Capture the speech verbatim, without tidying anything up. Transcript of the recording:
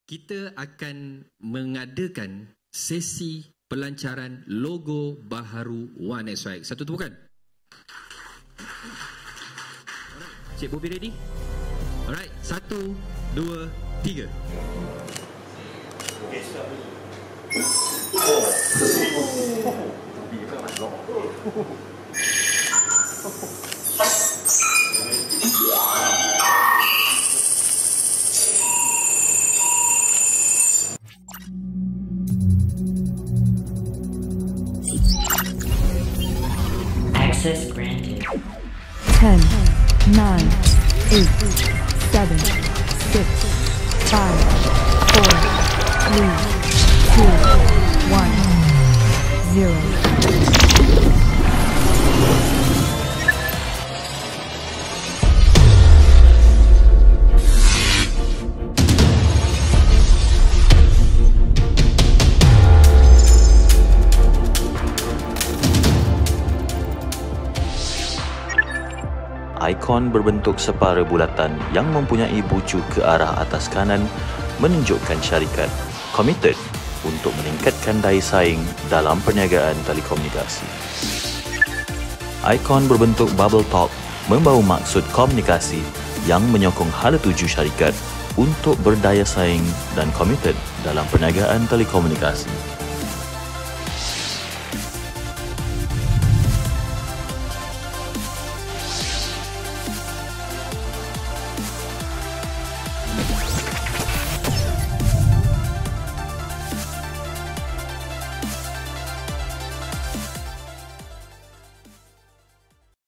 kita akan mengadakan sesi pelancaran logo baharu One X Y. Satu tepukan. Cik Bobby ready? Alright, satu, dua, tiga. Okay, start dulu. Oh. Access granted. ten, nine, eight, seven, six, five, four, three, two, one, zero. Ikon berbentuk separa bulatan yang mempunyai bucu ke arah atas kanan menunjukkan syarikat komited untuk meningkatkan daya saing dalam perniagaan telekomunikasi. Ikon berbentuk bubble top membawa maksud komunikasi yang menyokong hala tuju syarikat untuk berdaya saing dan komited dalam perniagaan telekomunikasi.